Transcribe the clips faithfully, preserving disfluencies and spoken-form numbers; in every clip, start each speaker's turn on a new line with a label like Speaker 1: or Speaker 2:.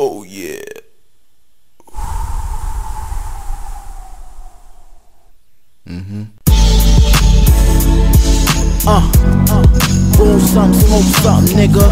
Speaker 1: Oh yeah. Mm-hmm. Uh, uh, roll something, smoke something, nigga.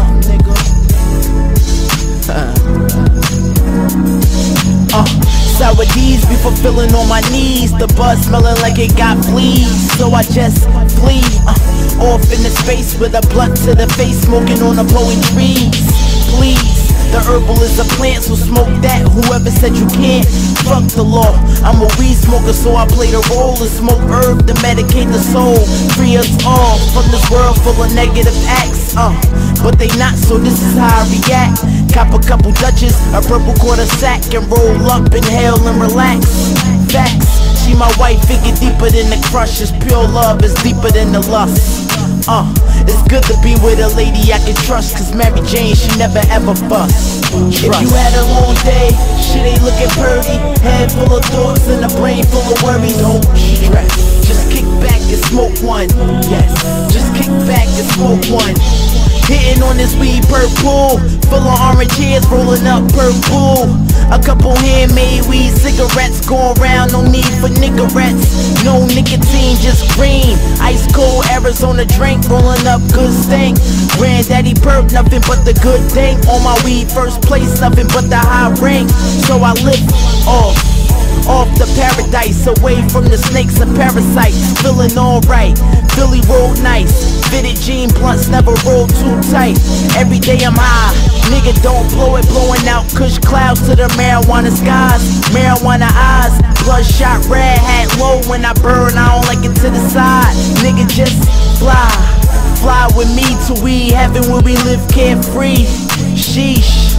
Speaker 1: uh, sour D's be fulfilling on my knees. The buzz smelling like it got fleas. So I just flee, uh, off in the space with a blunt to the face, smoking on the blowing trees. Please. The herbal is a plant, so smoke that. Whoever said you can't, fuck the law. I'm a weed smoker, so I play the role and smoke herb to medicate the soul. Free us all from this world full of negative acts. Uh, but they not, so this is how I react. Cop a couple Dutches, a purple quarter sack, and roll up, inhale and relax. Facts. She my wife, it get deeper than the crush. It's pure love, it's deeper than the lust. Uh, it's good to be with a lady I can trust, cause Mary Jane, she never ever fuss. Trust. If you had a long day, shit ain't looking pretty. Head full of thoughts and a brain full of worries. Don't stress, just kick back and smoke one. Yes, just kick back and smoke one. Hitting on this weed purple, full of orange hairs rolling up purple. A couple handmade weed cigarettes going round, no need for niggerettes. No nicotine, just green. Ice cold Arizona drink, rolling up good stink. Granddaddy perp, nothing but the good thing. On my weed first place, nothing but the high rank. So I lift off, off the paradise, away from the snakes and parasites. Feeling alright, Philly roll nice. Fitted jean blunts never roll too tight. Every day I'm high, nigga don't blow it. Blowing out kush clouds to the marijuana skies. Marijuana eyes, bloodshot red hat low. When I burn, I don't like it to the side. Nigga just fly, fly with me to we heaven where we live carefree. Sheesh.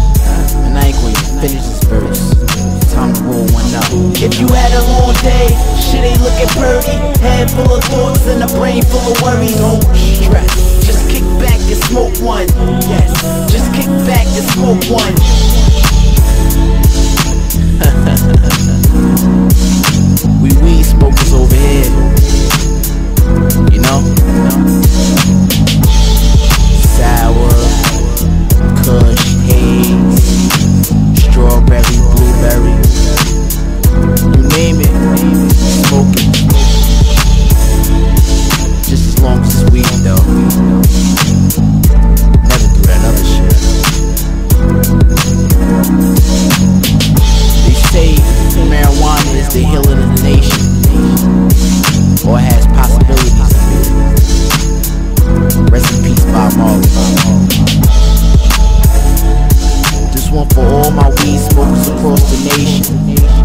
Speaker 1: And I ain't gonna finish this verse. Time to roll one up. If you had a long day, shit ain't looking pretty. Head full of thoughts and a brain full of worries. Don't stress, just kick back and smoke one. Yes, just kick back and smoke one. We weed smokers over here, you know. Sour, kush, haze, strawberry, blueberry, you name it, smoke it. Just as long as it's weed though. Never do that other shit. They say marijuana is the healing of the nation, or has possibilities to be. Rest in peace, Bob Marley. This one for all my weed smokers across the nation.